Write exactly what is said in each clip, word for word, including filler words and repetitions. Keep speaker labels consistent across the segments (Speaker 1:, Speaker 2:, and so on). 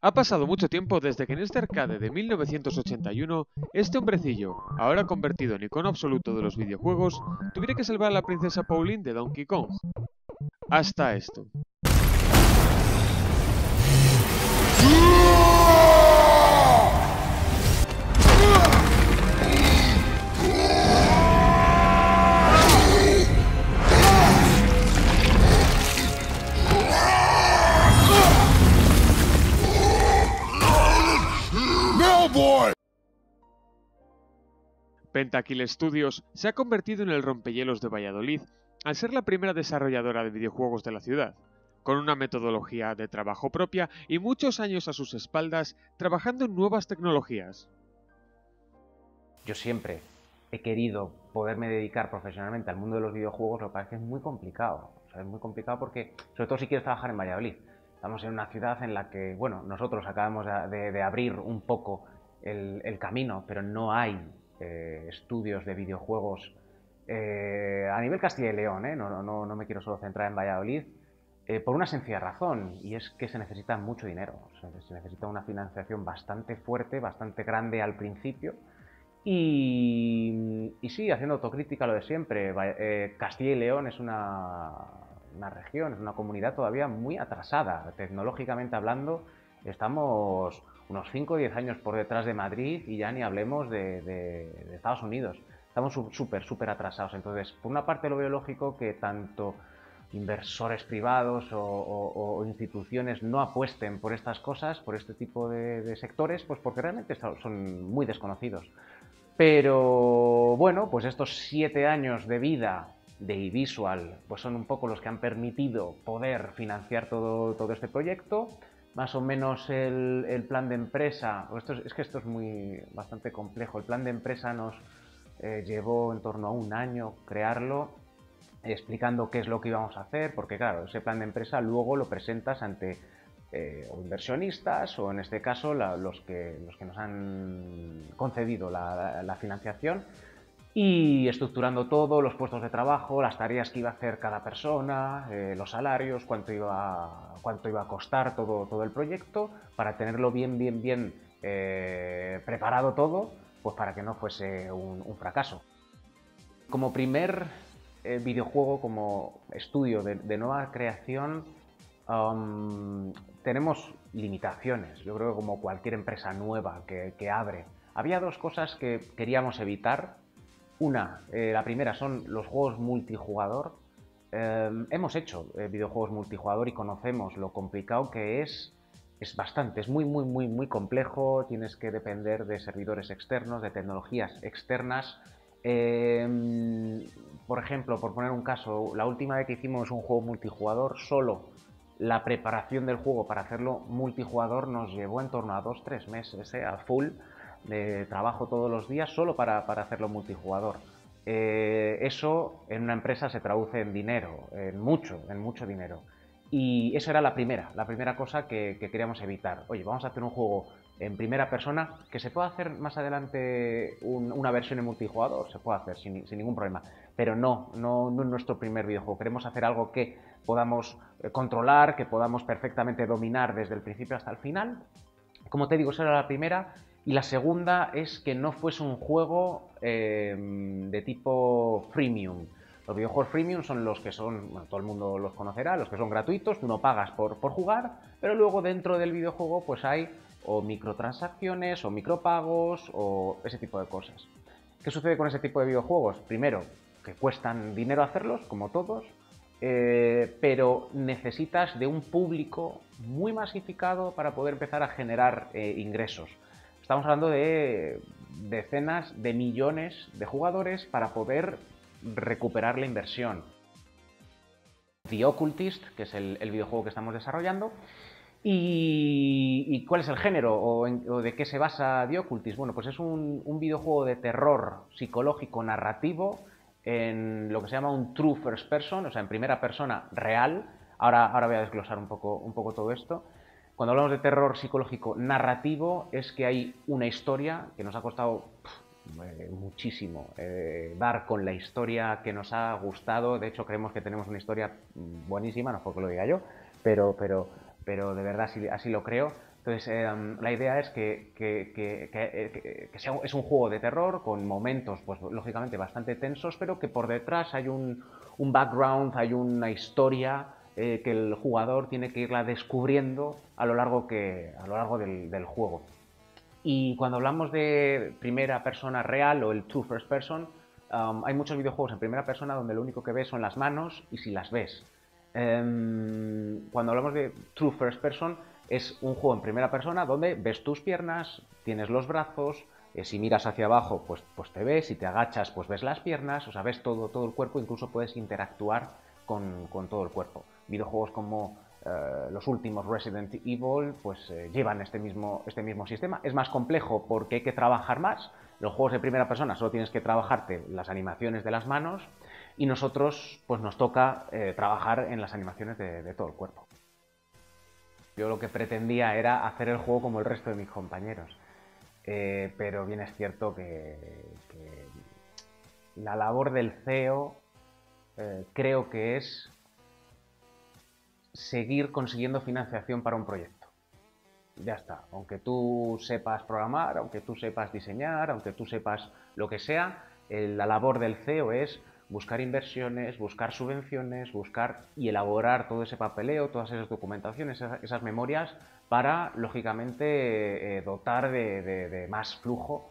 Speaker 1: Ha pasado mucho tiempo desde que en este arcade de mil novecientos ochenta y uno, este hombrecillo, ahora convertido en icono absoluto de los videojuegos, tuviera que salvar a la princesa Pauline de Donkey Kong. Hasta esto. Pentakill Studios se ha convertido en el rompehielos de Valladolid al ser la primera desarrolladora de videojuegos de la ciudad, con una metodología de trabajo propia y muchos años a sus espaldas trabajando en nuevas tecnologías.
Speaker 2: Yo siempre he querido poderme dedicar profesionalmente al mundo de los videojuegos, lo que parece muy complicado. O sea, es muy complicado porque, sobre todo si quieres trabajar en Valladolid, estamos en una ciudad en la que, bueno, nosotros acabamos de, de abrir un poco el, el camino, pero no hay eh, estudios de videojuegos eh, a nivel Castilla y León, ¿eh? no, no, no me quiero solo centrar en Valladolid, eh, por una sencilla razón, y es que se necesita mucho dinero. O sea, se necesita una financiación bastante fuerte, bastante grande al principio. Y, y sí, haciendo autocrítica lo de siempre, eh, Castilla y León es una, una región, es una comunidad todavía muy atrasada. Tecnológicamente hablando, estamos unos cinco o diez años por detrás de Madrid y ya ni hablemos de, de, de Estados Unidos. Estamos súper, súper atrasados. Entonces, por una parte lo veo lógico que tanto inversores privados o, o, o instituciones no apuesten por estas cosas, por este tipo de, de sectores, pues porque realmente son muy desconocidos. Pero bueno, pues estos siete años de vida de eVisual pues son un poco los que han permitido poder financiar todo, todo este proyecto. Más o menos el, el plan de empresa, esto es, es que esto es muy bastante complejo, el plan de empresa nos eh, llevó en torno a un año crearlo, explicando qué es lo que íbamos a hacer, porque claro, ese plan de empresa luego lo presentas ante eh, o inversionistas o en este caso la, los, que, los que nos han concedido la, la, la financiación, y estructurando todo, los puestos de trabajo, las tareas que iba a hacer cada persona, eh, los salarios, cuánto iba, cuánto iba a costar todo, todo el proyecto, para tenerlo bien, bien, bien eh, preparado todo, pues para que no fuese un, un fracaso. Como primer eh, videojuego, como estudio de, de nueva creación, um, tenemos limitaciones. Yo creo que como cualquier empresa nueva que, que abre, había dos cosas que queríamos evitar. Una, eh, la primera son los juegos multijugador. Eh, hemos hecho eh, videojuegos multijugador y conocemos lo complicado que es. Es bastante, es muy, muy, muy, muy complejo. Tienes que depender de servidores externos, de tecnologías externas. Eh, por ejemplo, por poner un caso, la última vez que hicimos un juego multijugador, solo la preparación del juego para hacerlo multijugador nos llevó en torno a dos tres meses, eh, a full de trabajo todos los días solo para, para hacerlo multijugador. Eh, eso en una empresa se traduce en dinero, en mucho, en mucho dinero. Y eso era la primera, la primera cosa que, que queríamos evitar. Oye, vamos a hacer un juego en primera persona, que se puede hacer más adelante un, una versión en multijugador, se puede hacer sin, sin ningún problema, pero no, no, no es nuestro primer videojuego. Queremos hacer algo que podamos controlar, que podamos perfectamente dominar desde el principio hasta el final. Como te digo, esa era la primera. Y la segunda es que no fuese un juego eh, de tipo freemium. Los videojuegos freemium son los que son, bueno, todo el mundo los conocerá, los que son gratuitos, tú no pagas por, por jugar, pero luego dentro del videojuego pues hay o microtransacciones o micropagos o ese tipo de cosas. ¿Qué sucede con ese tipo de videojuegos? Primero, que cuestan dinero hacerlos, como todos, eh, pero necesitas de un público muy masificado para poder empezar a generar eh, ingresos. Estamos hablando de decenas de millones de jugadores para poder recuperar la inversión. The Occultist, que es el, el videojuego que estamos desarrollando. ¿Y, y cuál es el género o, en, o de qué se basa The Occultist? Bueno, pues es un, un videojuego de terror psicológico narrativo en lo que se llama un true first person, o sea, en primera persona real. Ahora, ahora voy a desglosar un poco, un poco todo esto. Cuando hablamos de terror psicológico narrativo es que hay una historia que nos ha costado pff, eh, muchísimo eh, dar con la historia que nos ha gustado. De hecho, creemos que tenemos una historia buenísima, no es porque lo diga yo, pero, pero, pero de verdad así, así lo creo. Entonces, eh, la idea es que, que, que, que, que sea, es un juego de terror con momentos, pues lógicamente bastante tensos, pero que por detrás hay un, un background, hay una historia eh, que el jugador tiene que irla descubriendo a lo largo, que, a lo largo del, del juego. Y cuando hablamos de primera persona real o el true first person, um, hay muchos videojuegos en primera persona donde lo único que ves son las manos y si las ves. Um, cuando hablamos de true first person, es un juego en primera persona donde ves tus piernas, tienes los brazos, eh, si miras hacia abajo pues, pues te ves, si te agachas pues ves las piernas, o sea, ves todo, todo el cuerpo, incluso puedes interactuar con, con todo el cuerpo. Videojuegos como eh, los últimos Resident Evil pues eh, llevan este mismo, este mismo sistema. Es más complejo porque hay que trabajar más. Los juegos de primera persona solo tienes que trabajarte las animaciones de las manos y nosotros pues nos toca eh, trabajar en las animaciones de, de todo el cuerpo. Yo lo que pretendía era hacer el juego como el resto de mis compañeros, eh, pero bien es cierto que, que la labor del C E O eh, creo que es seguir consiguiendo financiación para un proyecto. Ya está, aunque tú sepas programar, aunque tú sepas diseñar, aunque tú sepas lo que sea, eh, la labor del C E O es buscar inversiones, buscar subvenciones, buscar y elaborar todo ese papeleo, todas esas documentaciones, esas, esas memorias para, lógicamente, eh, dotar de, de, de más flujo,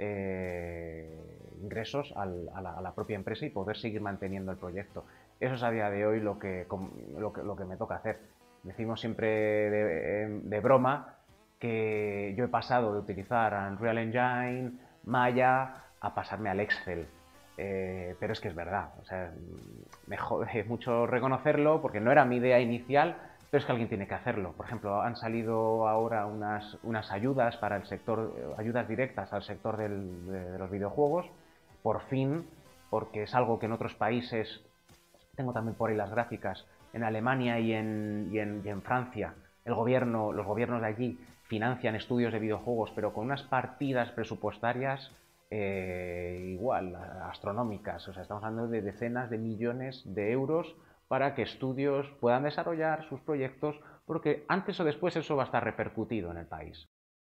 Speaker 2: eh, ingresos al, a, la, a la propia empresa y poder seguir manteniendo el proyecto. Eso es a día de hoy lo que, lo que, lo que me toca hacer. Decimos siempre de, de broma que yo he pasado de utilizar Unreal Engine, Maya, a pasarme al Excel. Eh, pero es que es verdad, o sea, me jode mucho reconocerlo porque no era mi idea inicial, pero es que alguien tiene que hacerlo. Por ejemplo, han salido ahora unas, unas ayudas para el sector, ayudas directas al sector del, de, de los videojuegos, por fin, porque es algo que en otros países, tengo también por ahí las gráficas, en Alemania y en, y en, y en Francia, el gobierno, los gobiernos de allí financian estudios de videojuegos, pero con unas partidas presupuestarias Eh, igual, astronómicas. O sea, estamos hablando de decenas de millones de euros para que estudios puedan desarrollar sus proyectos, porque antes o después eso va a estar repercutido en el país.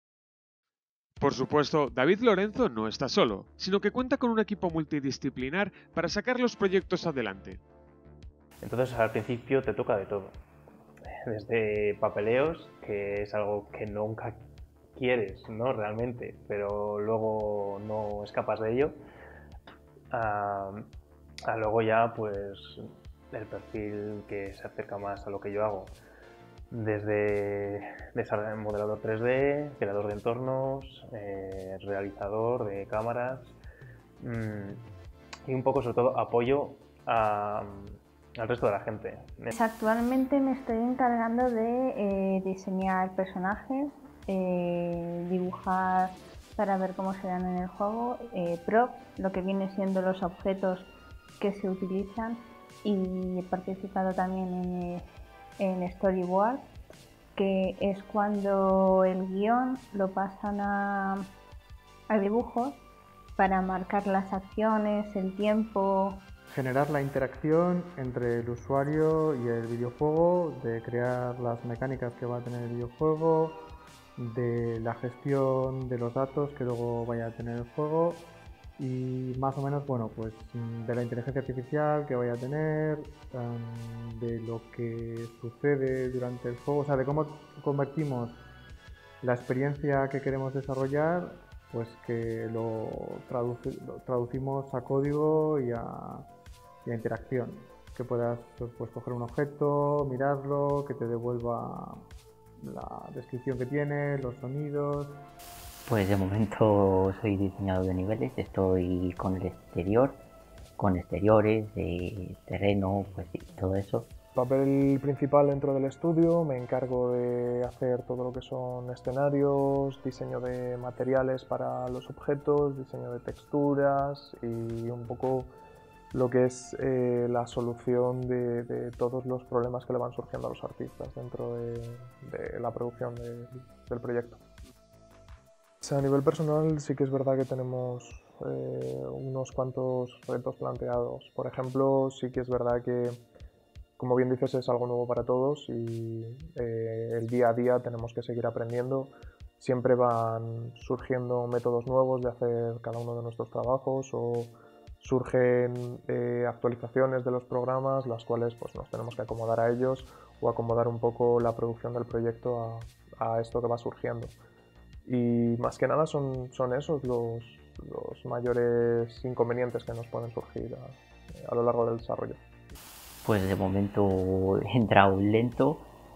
Speaker 1: Por supuesto, David Lorenzo no está solo, sino que cuenta con un equipo multidisciplinar para sacar los proyectos adelante.
Speaker 3: Entonces, al principio te toca de todo. Desde papeleos, que es algo que nunca quieres, ¿no? Realmente, pero luego no escapas de ello, a, a luego ya pues el perfil que se acerca más a lo que yo hago, desde modelador tres D, creador de entornos, eh, realizador de cámaras mmm, y un poco sobre todo apoyo a, al resto de la gente.
Speaker 4: Actualmente me estoy encargando de eh, diseñar personajes, Eh, dibujar para ver cómo serán en el juego, eh, prop, lo que viene siendo los objetos que se utilizan, y he participado también en, en storyboard, que es cuando el guión lo pasan a, a dibujos para marcar las acciones, el tiempo.
Speaker 5: Generar la interacción entre el usuario y el videojuego, de crear las mecánicas que va a tener el videojuego, de la gestión de los datos que luego vaya a tener el juego y más o menos, bueno, pues de la inteligencia artificial que vaya a tener, um, de lo que sucede durante el juego, o sea, de cómo convertimos la experiencia que queremos desarrollar, pues que lo, traduci lo traducimos a código y a, y a interacción, que puedas pues, coger un objeto, mirarlo, que te devuelva la descripción que tiene, los sonidos.
Speaker 6: Pues de momento soy diseñador de niveles, estoy con el exterior, con exteriores, de terreno, pues sí, todo eso.
Speaker 7: Papel principal dentro del estudio, me encargo de hacer todo lo que son escenarios, diseño de materiales para los objetos, diseño de texturas y un poco lo que es eh, la solución de, de todos los problemas que le van surgiendo a los artistas dentro de, de la producción de, del proyecto. O sea, a nivel personal sí que es verdad que tenemos eh, unos cuantos retos planteados. Por ejemplo, sí que es verdad que como bien dices, es algo nuevo para todos y eh, el día a día tenemos que seguir aprendiendo. Siempre van surgiendo métodos nuevos de hacer cada uno de nuestros trabajos o surgen eh, actualizaciones de los programas, las cuales pues, nos tenemos que acomodar a ellos o acomodar un poco la producción del proyecto a, a esto que va surgiendo. Y más que nada son, son esos los, los mayores inconvenientes que nos pueden surgir a, a lo largo del desarrollo.
Speaker 6: Pues de momento he entrado lento,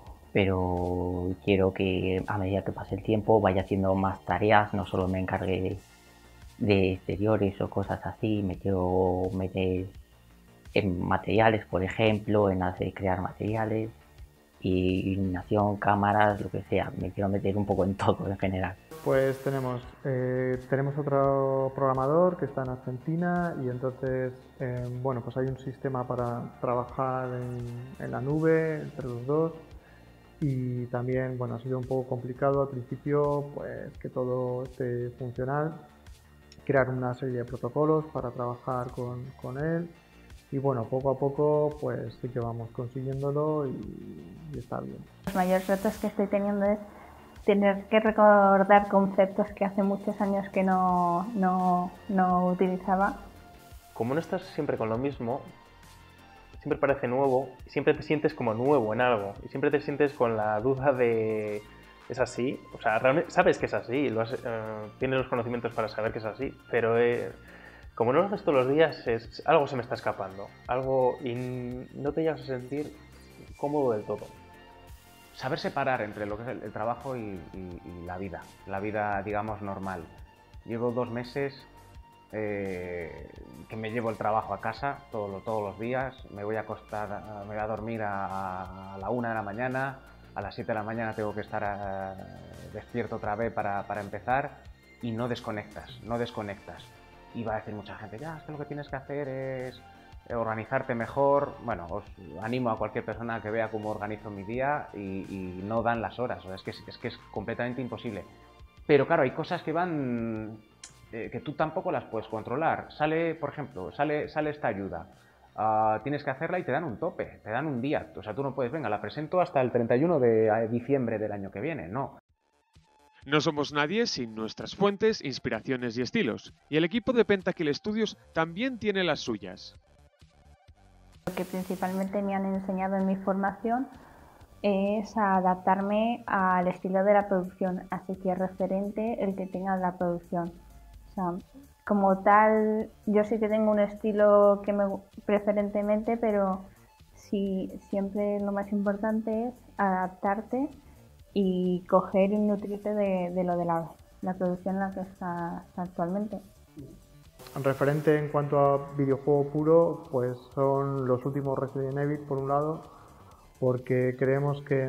Speaker 6: pero quiero que a medida que pase el tiempo vaya haciendo más tareas, no solo me encargue de exteriores o cosas así, me quiero meter en materiales, por ejemplo, en hacer crear materiales, y iluminación, cámaras, lo que sea, me quiero meter un poco en todo en general.
Speaker 5: Pues tenemos, eh, tenemos otro programador que está en Argentina y entonces, eh, bueno, pues hay un sistema para trabajar en, en la nube entre los dos y también, bueno, ha sido un poco complicado al principio, pues que todo esté funcional, crear una serie de protocolos para trabajar con, con él y bueno, poco a poco pues sí que vamos consiguiéndolo y, y está bien.
Speaker 4: Los mayores retos que estoy teniendo es tener que recordar conceptos que hace muchos años que no, no, no utilizaba.
Speaker 3: Como no estás siempre con lo mismo, siempre parece nuevo y siempre te sientes como nuevo en algo y siempre te sientes con la duda de ¿es así? O sea, realmente sabes que es así, lo has, eh, tienes los conocimientos para saber que es así, pero eh, como no lo haces todos los días, es, algo se me está escapando, algo y no te llegas a sentir cómodo del todo.
Speaker 2: Saber separar entre lo que es el, el trabajo y, y, y la vida, la vida, digamos, normal. Llevo dos meses eh, que me llevo el trabajo a casa todo, todos los días, me voy a acostar, me voy a dormir a, a la una de la mañana, a las siete de la mañana tengo que estar a, despierto otra vez para, para empezar y no desconectas, no desconectas. Y va a decir mucha gente, ya, es que lo que tienes que hacer es organizarte mejor. Bueno, os animo a cualquier persona que vea cómo organizo mi día y, y no dan las horas, o sea, es, que es, es que es completamente imposible. Pero claro, hay cosas que van, eh, que tú tampoco las puedes controlar. Sale, por ejemplo, sale, sale esta ayuda, uh, tienes que hacerla y te dan un tope, te dan un día. O sea, tú no puedes, venga, la presento hasta el treinta y uno de diciembre del año que viene, no.
Speaker 1: No somos nadie sin nuestras fuentes, inspiraciones y estilos, y el equipo de Pentakill Studios también tiene las suyas.
Speaker 4: Lo que principalmente me han enseñado en mi formación es a adaptarme al estilo de la producción, así que es referente el que tenga la producción. O sea, como tal, yo sí que tengo un estilo que me preferentemente, pero sí, siempre lo más importante es adaptarte y coger y nutrirte de, de lo de la, la producción en la que estás actualmente.
Speaker 5: Referente en cuanto a videojuego puro, pues son los últimos Resident Evil por un lado, porque creemos que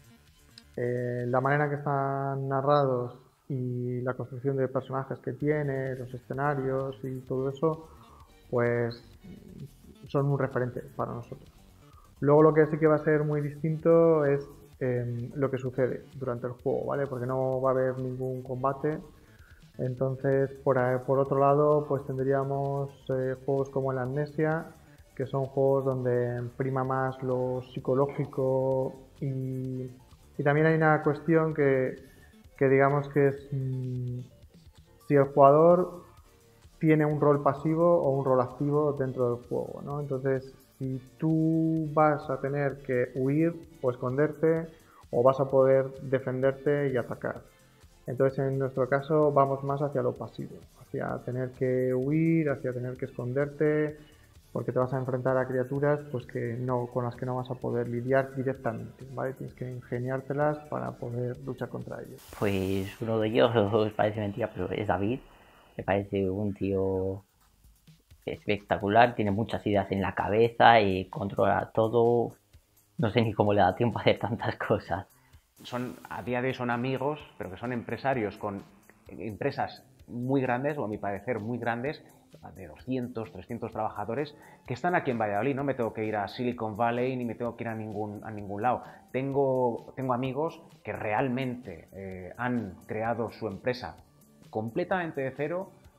Speaker 5: eh, la manera en que están narrados y la construcción de personajes que tiene, los escenarios y todo eso, pues son un referente para nosotros. Luego lo que sí que va a ser muy distinto es eh, lo que sucede durante el juego, ¿vale? Porque no va a haber ningún combate. Entonces, por, por otro lado, pues tendríamos eh, juegos como el Amnesia, que son juegos donde prima más lo psicológico y, y también hay una cuestión que, que digamos que es mmm, si el jugador tiene un rol pasivo o un rol activo dentro del juego, ¿no? Entonces, si tú vas a tener que huir o esconderte o vas a poder defenderte y atacar. Entonces, en nuestro caso, vamos más hacia lo pasivo, hacia tener que huir, hacia tener que esconderte, porque te vas a enfrentar a criaturas pues, que no, con las que no vas a poder lidiar directamente, ¿vale? Tienes que ingeniártelas para poder luchar contra ellos.
Speaker 6: Pues uno de ellos, os parece mentira, pero es David. Me parece un tío espectacular, tiene muchas ideas en la cabeza y controla todo. No sé ni cómo le da tiempo a hacer tantas cosas.
Speaker 2: Son, a día de hoy son amigos, pero que son empresarios con empresas muy grandes, o a mi parecer muy grandes, de doscientos, trescientos trabajadores, que están aquí en Valladolid. No me tengo que ir a Silicon Valley ni me tengo que ir a ningún, a ningún lado. Tengo, tengo amigos que realmente eh, han creado su empresa completamente de cero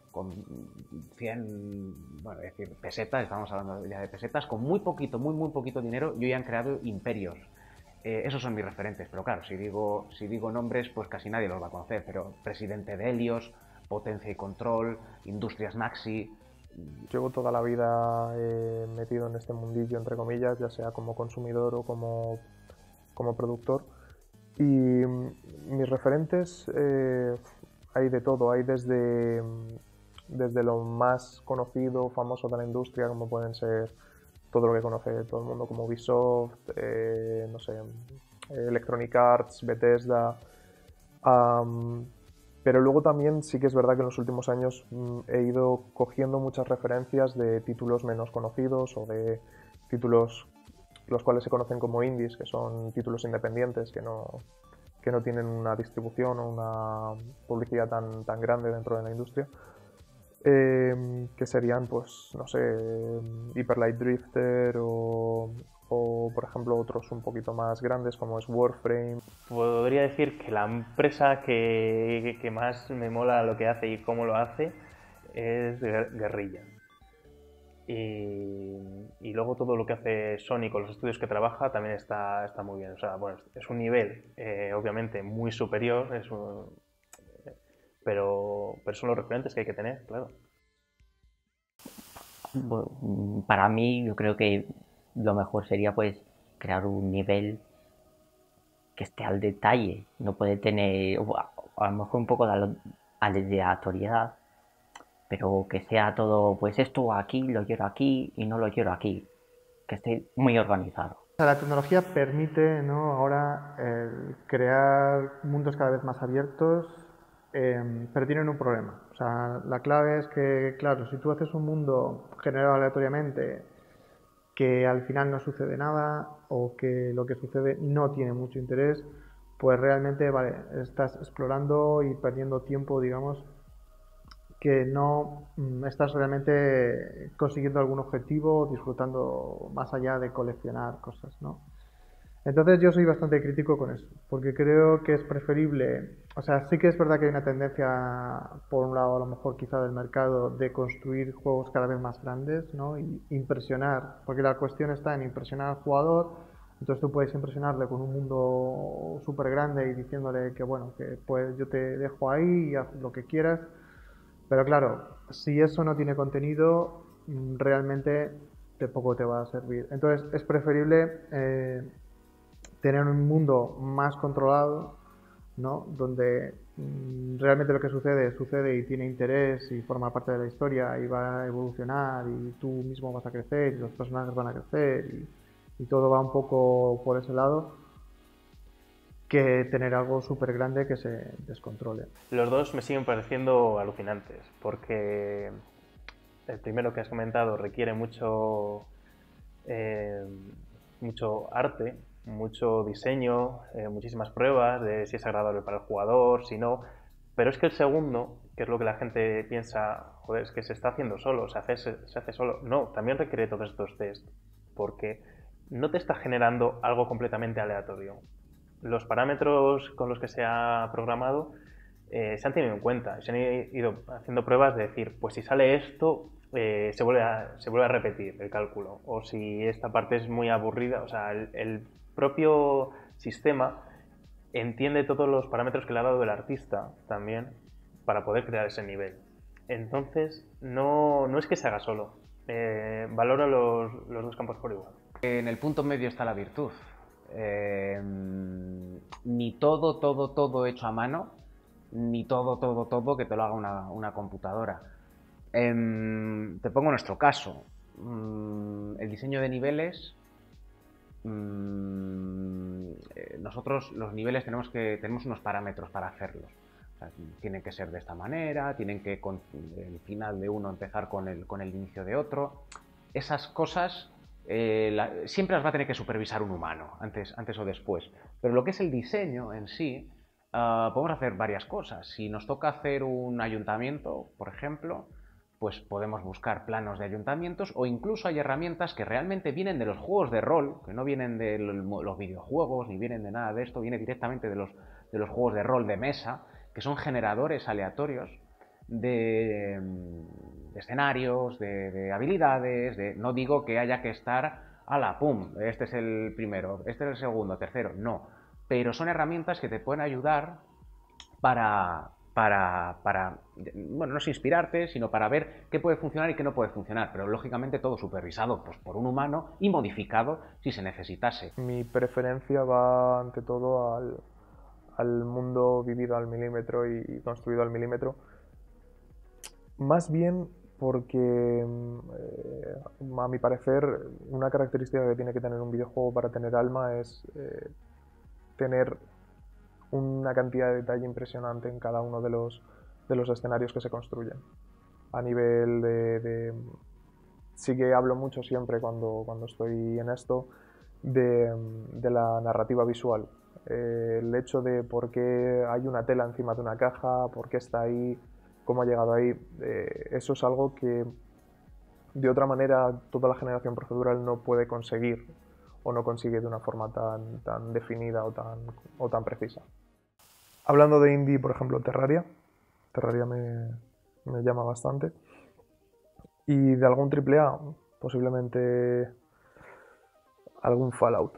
Speaker 2: con cien, bueno, es decir, pesetas, estamos hablando ya de pesetas, con muy poquito, muy, muy poquito dinero, y hoy han creado imperios. Eh, esos son mis referentes, pero claro, si digo, si digo nombres, pues casi nadie los va a conocer, pero Presidente de Helios, Potencia y Control, Industrias Maxi.
Speaker 7: Llevo toda la vida eh, metido en este mundillo, entre comillas, ya sea como consumidor o como, como productor. Y mm, mis referentes, eh, hay de todo, hay desde, desde lo más conocido, famoso de la industria, como pueden ser todo lo que conoce todo el mundo, como Ubisoft, eh, no sé, Electronic Arts, Bethesda. Um, pero luego también sí que es verdad que en los últimos años mm, he ido cogiendo muchas referencias de títulos menos conocidos o de títulos los cuales se conocen como indies, que son títulos independientes que no, que no tienen una distribución o una publicidad tan, tan grande dentro de la industria. Eh, que serían, pues, no sé, Hyper Light Drifter o, o, por ejemplo, otros un poquito más grandes como es Warframe.
Speaker 3: Podría decir que la empresa que, que más me mola lo que hace y cómo lo hace es Guerrilla. Y, y luego todo lo que hace Sony con los estudios que trabaja también está, está muy bien. O sea, bueno, es un nivel eh, obviamente muy superior, es un, pero, pero son los referentes que hay que tener, claro.
Speaker 6: Bueno, para mí yo creo que lo mejor sería pues crear un nivel que esté al detalle, no puede tener a lo mejor un poco de aleatoriedad, pero que sea todo, pues esto aquí, lo quiero aquí y no lo quiero aquí, que esté muy organizado.
Speaker 5: La tecnología permite, ¿no?, ahora el crear mundos cada vez más abiertos, eh, pero tienen un problema. O sea, la clave es que, claro, si tú haces un mundo generado aleatoriamente, que al final no sucede nada o que lo que sucede no tiene mucho interés, pues realmente, vale, estás explorando y perdiendo tiempo, digamos, que no mm, estás realmente consiguiendo algún objetivo, disfrutando más allá de coleccionar cosas, ¿no? Entonces yo soy bastante crítico con eso, porque creo que es preferible, o sea, sí que es verdad que hay una tendencia, por un lado a lo mejor quizá del mercado, de construir juegos cada vez más grandes, ¿no? Y impresionar, porque la cuestión está en impresionar al jugador. Entonces tú puedes impresionarle con un mundo súper grande y diciéndole que bueno, que pues yo te dejo ahí y haz lo que quieras. Pero claro, si eso no tiene contenido, realmente de poco te va a servir. Entonces es preferible eh, tener un mundo más controlado, ¿no?, donde mm, realmente lo que sucede, sucede y tiene interés y forma parte de la historia y va a evolucionar y tú mismo vas a crecer y los personajes van a crecer y, y todo va un poco por ese lado, que tener algo súper grande que se descontrole.
Speaker 3: Los dos me siguen pareciendo alucinantes, porque el primero que has comentado requiere mucho, eh, mucho arte, mucho diseño, eh, muchísimas pruebas de si es agradable para el jugador, si no. Pero es que el segundo, que es lo que la gente piensa, joder, es que se está haciendo solo, se hace, se, se hace solo. No, también requiere todos estos test, porque no te está generando algo completamente aleatorio. Los parámetros con los que se ha programado eh, se han tenido en cuenta, se han ido haciendo pruebas de decir, pues si sale esto, eh, se, vuelve a, se vuelve a repetir el cálculo, o si esta parte es muy aburrida, o sea, el, el propio sistema entiende todos los parámetros que le ha dado el artista también para poder crear ese nivel. Entonces, no, no es que se haga solo, eh, valora los, los dos campos por igual.
Speaker 2: En el punto medio está la virtud. Eh, ni todo, todo, todo hecho a mano, ni todo, todo, todo que te lo haga una, una computadora. Eh, te pongo nuestro caso. Mm, el diseño de niveles, mm, eh, nosotros los niveles tenemos que tenemos unos parámetros para hacerlos. O sea, tienen que ser de esta manera, tienen que con el final de uno empezar con el, con el inicio de otro. Esas cosas Eh, la, siempre las va a tener que supervisar un humano, antes, antes o después. Pero lo que es el diseño en sí, uh, podemos hacer varias cosas. Si nos toca hacer un ayuntamiento, por ejemplo, pues podemos buscar planos de ayuntamientos, o incluso hay herramientas que realmente vienen de los juegos de rol, que no vienen de los videojuegos, ni vienen de nada de esto, viene directamente de los, de los juegos de rol de mesa, que son generadores aleatorios, de, de escenarios, de, de habilidades, de, no digo que haya que estar a la pum, este es el primero, este es el segundo, tercero, no, pero son herramientas que te pueden ayudar para, para, para, bueno, no es inspirarte, sino para ver qué puede funcionar y qué no puede funcionar, pero lógicamente todo supervisado pues, por un humano y modificado si se necesitase.
Speaker 7: Mi preferencia va ante todo al, al mundo vivido al milímetro y construido al milímetro, más bien porque, eh, a mi parecer, una característica que tiene que tener un videojuego para tener alma es eh, tener una cantidad de detalle impresionante en cada uno de los, de los escenarios que se construyen. A nivel de, de... Sí que hablo mucho siempre cuando, cuando estoy en esto de, de la narrativa visual. Eh, el hecho de por qué hay una tela encima de una caja, por qué está ahí, cómo ha llegado ahí, eh, eso es algo que de otra manera toda la generación procedural no puede conseguir o no consigue de una forma tan, tan definida o tan, o tan precisa. Hablando de indie, por ejemplo, Terraria. Terraria me, me llama bastante. Y de algún triple A, posiblemente algún Fallout,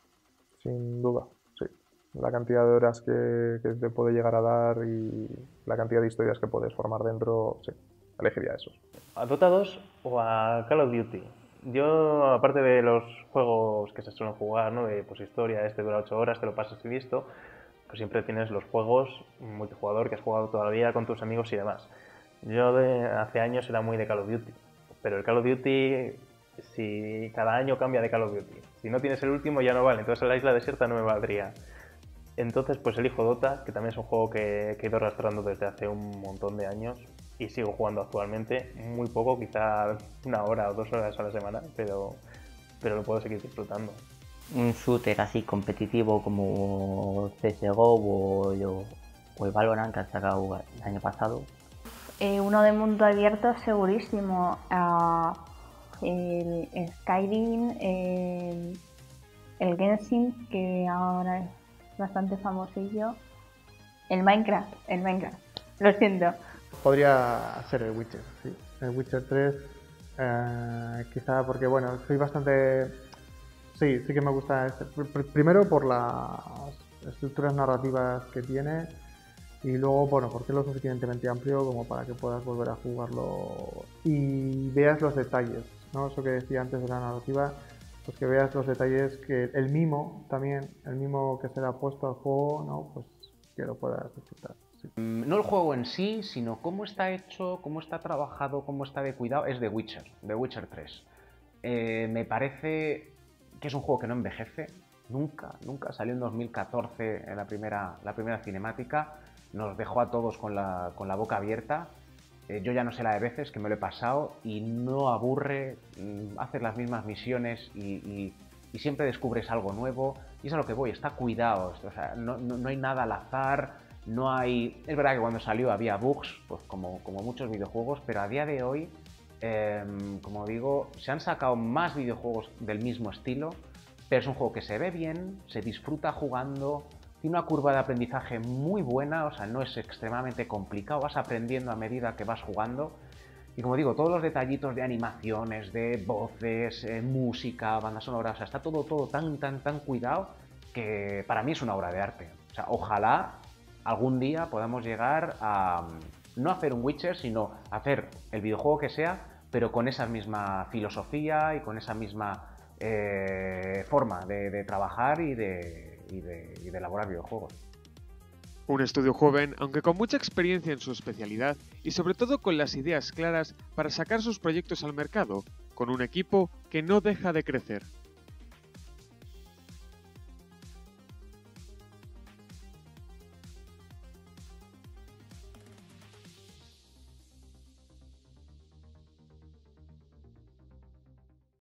Speaker 7: sin duda. Sí. La cantidad de horas que, que te puede llegar a dar y la cantidad de historias que puedes formar dentro, sí, elegiría esos.
Speaker 3: ¿A Dota dos o a Call of Duty? Yo, aparte de los juegos que se suelen jugar, ¿no? De pues historia, este dura ocho horas, te lo pasas y listo, pues siempre tienes los juegos multijugador que has jugado toda la vida con tus amigos y demás. Yo de hace años era muy de Call of Duty, pero el Call of Duty, si cada año cambia de Call of Duty, si no tienes el último ya no vale, entonces la isla desierta no me valdría. Entonces pues elijo Dota, que también es un juego que, que he ido arrastrando desde hace un montón de años y sigo jugando actualmente, muy poco, quizá una hora o dos horas a la semana, pero, pero lo puedo seguir disfrutando.
Speaker 6: Un shooter así competitivo como C S G O o, o el Valorant que han sacado el año pasado.
Speaker 4: Eh, uno de mundo abierto segurísimo. Uh, el Skyrim, el, el Genshin, que ahora es bastante famosillo. El Minecraft, el Minecraft. Lo siento.
Speaker 5: Podría ser el Witcher, sí. El Witcher tres, eh, quizá porque, bueno, soy bastante... Sí, sí que me gusta este. Primero por las estructuras narrativas que tiene y luego, bueno, porque es lo suficientemente amplio como para que puedas volver a jugarlo y veas los detalles, ¿no? Eso que decía antes de la narrativa, pues que veas los detalles, que el mimo también, el mimo que se le ha puesto al juego, ¿no? Pues que lo puedas disfrutar. Sí.
Speaker 2: No el juego en sí, sino cómo está hecho, cómo está trabajado, cómo está de cuidado, es The Witcher, The Witcher tres. Eh, me parece que es un juego que no envejece, nunca, nunca. Salió en dos mil catorce en la primera, la primera cinemática, nos dejó a todos con la, con la boca abierta. Eh, yo ya no sé la de veces que me lo he pasado y no aburre, mmm, haces las mismas misiones y, y, y siempre descubres algo nuevo y es a lo que voy, está cuidado, o sea, no, no, no hay nada al azar, no hay... Es verdad que cuando salió había bugs, pues como, como muchos videojuegos, pero a día de hoy, eh, como digo, se han sacado más videojuegos del mismo estilo, pero es un juego que se ve bien, se disfruta jugando, tiene una curva de aprendizaje muy buena, o sea, no es extremadamente complicado, vas aprendiendo a medida que vas jugando. Y como digo, todos los detallitos de animaciones, de voces, eh, música, banda sonora, o sea, está todo, todo tan, tan, tan cuidado que para mí es una obra de arte. O sea, ojalá algún día podamos llegar a no hacer un Witcher, sino hacer el videojuego que sea, pero con esa misma filosofía y con esa misma eh, forma de, de trabajar y de, y, de, y de elaborar videojuegos.
Speaker 1: Un estudio joven, aunque con mucha experiencia en su especialidad y sobre todo con las ideas claras para sacar sus proyectos al mercado, con un equipo que no deja de crecer.